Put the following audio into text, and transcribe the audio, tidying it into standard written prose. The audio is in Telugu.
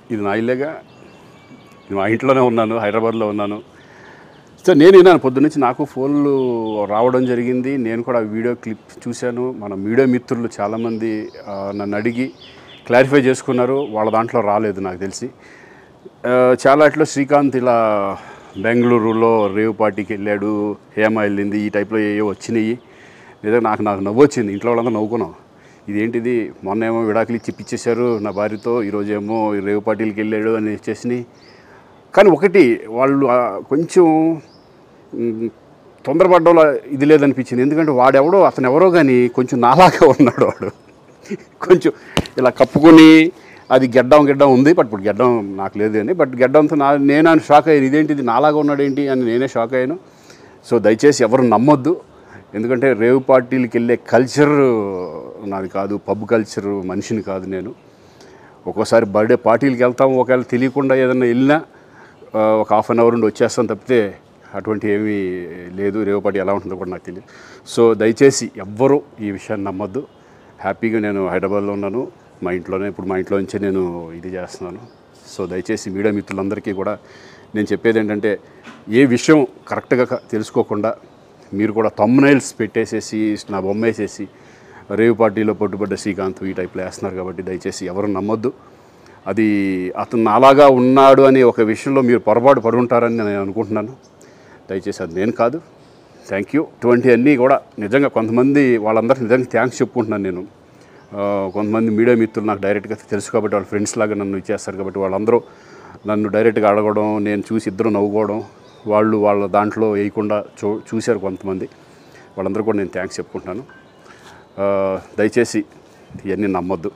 ఇది నా ఇల్లేగా, మా ఇంట్లోనే ఉన్నాను, హైదరాబాద్లో ఉన్నాను. సో నేను విన్నాను పొద్దున్నుంచి, నాకు ఫోన్లు రావడం జరిగింది. నేను కూడా వీడియో క్లిప్ చూశాను. మన మీడియా మిత్రులు చాలామంది నన్ను అడిగి క్లారిఫై చేసుకున్నారు. వాళ్ళ దాంట్లో రాలేదు నాకు తెలిసి. చాలా ఇట్లా శ్రీకాంత్ ఇలా బెంగళూరులో రేవ్ పార్టీకి వెళ్ళాడు, హేమ వెళ్ళింది, ఈ టైప్లో ఏవో వచ్చినాయి. నిజంగా నాకు నవ్వు వచ్చింది. ఇంట్లో వాళ్ళందరూ నవ్వుకున్నాం. ఇదేంటిది, మొన్న ఏమో విడాకులు ఇచ్చి పిచ్చేశారు నా భార్యతో, ఈరోజేమో రేవ్ పార్టీలకి వెళ్ళాడు అని వచ్చేసినాయి. కానీ ఒకటి, వాళ్ళు కొంచెం తొందరపడ్డంలో ఇది లేదనిపించింది. ఎందుకంటే వాడెవడో, అతను ఎవరో కానీ కొంచెం నాలాగా ఉన్నాడు. వాడు కొంచెం ఇలా కప్పుకొని, అది గెడ్డం ఉంది, బట్ ఇప్పుడు గెడ్డం నాకు లేదు అని, బట్ గెడ్డంతో నేను షాక్ అయ్యాను. ఇదేంటిది నాలాగా ఉన్నాడు ఏంటి అని నేనే షాక్ అయ్యాను. సో దయచేసి ఎవరు నమ్మొద్దు. ఎందుకంటే రేవ్ పార్టీలకి వెళ్ళే కల్చర్ నాది కాదు, పబ్ కల్చర్ మనిషిని కాదు నేను. ఒక్కోసారి బర్త్డే పార్టీలకి వెళ్తాము, ఒకవేళ తెలియకుండా ఏదైనా వెళ్ళినా ఒక హాఫ్ అన్ అవర్ నుండి వచ్చేస్తాను తప్పితే అటువంటి ఏమీ లేదు. రేవ్ పార్టీ ఎలా ఉంటుందో కూడా నాకు తెలియదు. సో దయచేసి ఎవ్వరూ ఈ విషయాన్ని నమ్మొద్దు. హ్యాపీగా నేను హైదరాబాద్లో ఉన్నాను, మా ఇంట్లోనే. ఇప్పుడు మా ఇంట్లో నుంచే నేను ఇది చేస్తున్నాను. సో దయచేసి మీడియా మిత్రులందరికీ కూడా నేను చెప్పేది ఏంటంటే, ఏ విషయం కరెక్ట్గా తెలుసుకోకుండా మీరు కూడా థంబ్నైల్స్ పెట్టేసేసి నా బొమ్మ వేసేసి రేవ్ పార్టీలో పట్టుబడ్డ శ్రీకాంత్ ఈ టైప్లో వేస్తున్నారు. కాబట్టి దయచేసి ఎవరు నమ్మొద్దు. అది అతను అలాగా ఉన్నాడు అనే ఒక విషయంలో మీరు పొరపాటు పడి ఉంటారని నేను అనుకుంటున్నాను. దయచేసి అది నేను కాదు. Thank you. ఇటువంటి అన్నీ కూడా నిజంగా కొంతమంది వాళ్ళందరికీ నిజంగా థ్యాంక్స్ చెప్పుకుంటున్నాను నేను. కొంతమంది మీడియా మిత్రులు నాకు డైరెక్ట్గా తెలుసు కాబట్టి, వాళ్ళ ఫ్రెండ్స్ లాగా నన్ను ఇచ్చేస్తారు కాబట్టి, వాళ్ళందరూ నన్ను డైరెక్ట్గా అడగడం, నేను చూసి ఇద్దరు నవ్వుకోవడం, వాళ్ళు వాళ్ళ దాంట్లో వేయకుండా చూశారు కొంతమంది. వాళ్ళందరూ కూడా నేను థ్యాంక్స్ చెప్పుకుంటున్నాను. దయచేసి ఇవన్నీ నమ్మొద్దు.